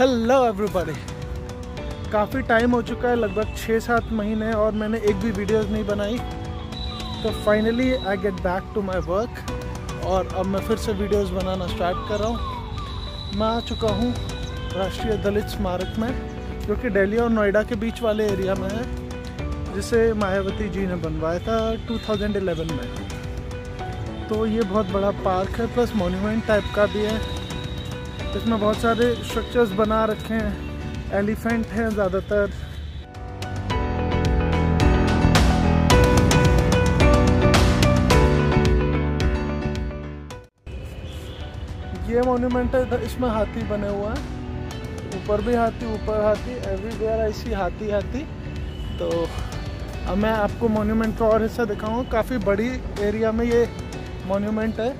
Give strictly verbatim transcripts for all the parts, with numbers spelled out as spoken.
Hello everybody. काफ़ी time हो चुका है, लगभग छः सात महीने, और मैंने एक भी वीडियोस नहीं बनाई। तो finally I get back to my work और अब मैं फिर से वीडियोस बनाना स्टार्ट कर रहा हूँ। मैं आ चुका हूँ राष्ट्रीय दलित स्मारक में, जो कि दिल्ली और नोएडा के बीच वाले एरिया में है, जिसे मायावती जी ने बनवाया था टू थाउजेंड इलेवन में। तो ये बहुत बड़ा पार्क है, प्लस मॉन्यूमेंट टाइप का भी है। इसमें बहुत सारे स्ट्रक्चर्स बना रखे हैं, एलिफेंट हैं ज़्यादातर। ये मॉन्यूमेंट है, इसमें हाथी बने हुआ है, ऊपर भी हाथी, ऊपर हाथी, एवरीवेयर ऐसी हाथी हाथी। तो अब मैं आपको मॉन्यूमेंट का और हिस्सा दिखाऊंगा। काफ़ी बड़ी एरिया में ये मॉन्यूमेंट है।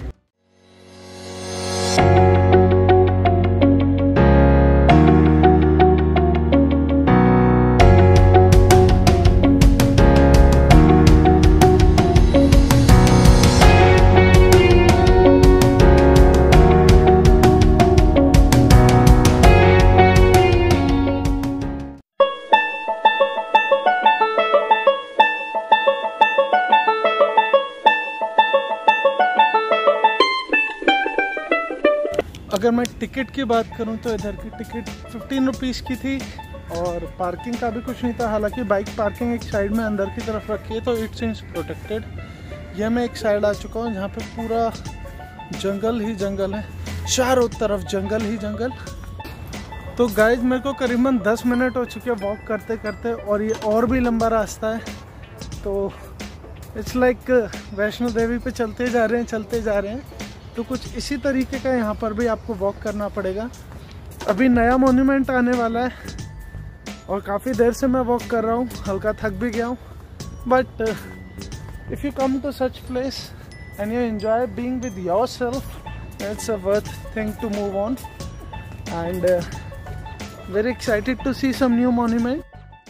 अगर मैं टिकट की बात करूं तो इधर की टिकट फिफ्टीन रुपीज़ की थी, और पार्किंग का भी कुछ नहीं था। हालांकि बाइक पार्किंग एक साइड में अंदर की तरफ रखी है, तो इट सीम्स प्रोटेक्टेड। यह मैं एक साइड आ चुका हूं जहां पे पूरा जंगल ही जंगल है, चारों तरफ जंगल ही जंगल। तो गाइज मेरे को करीबन दस मिनट हो चुके हैं वॉक करते करते, और ये और भी लंबा रास्ता है। तो इट्स लाइक वैष्णो देवी पे चलते जा रहे हैं चलते जा रहे हैं। तो कुछ इसी तरीके का यहाँ पर भी आपको वॉक करना पड़ेगा। अभी नया मॉन्यूमेंट आने वाला है और काफ़ी देर से मैं वॉक कर रहा हूँ, हल्का थक भी गया हूँ। But if you come to such place and you enjoy being with yourself, it's a worth thing to move on, and very excited to see some new monument.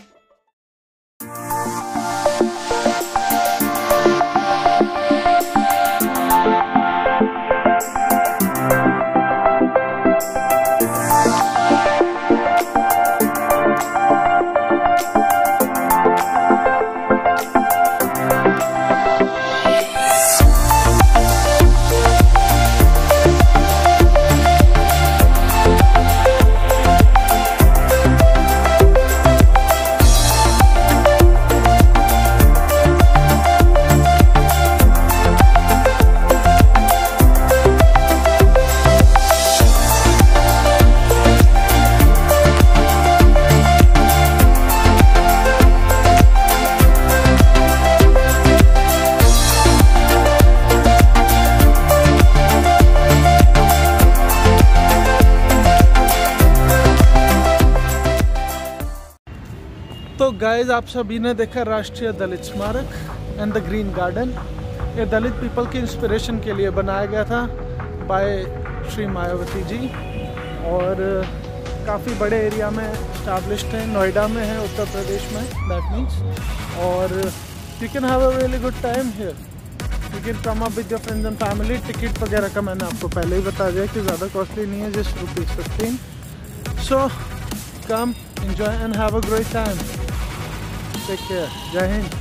तो गाइज आप सभी ने देखा राष्ट्रीय दलित स्मारक एंड द ग्रीन गार्डन। ये दलित people की inspiration के लिए बनाया गया था बाय श्री मायावती जी, और काफ़ी बड़े एरिया में इस्टेब्लिश्ड है। नोएडा में है, उत्तर प्रदेश में, दैट मीन्स। और you can have a really good time here. You can come up with your friends and family. Ticket वगैरह का मैंने आपको पहले ही बता दिया कि ज़्यादा कॉस्टली नहीं है, just rupees fifteen. So come, enjoy and have a great time. Take care. Jai Hind.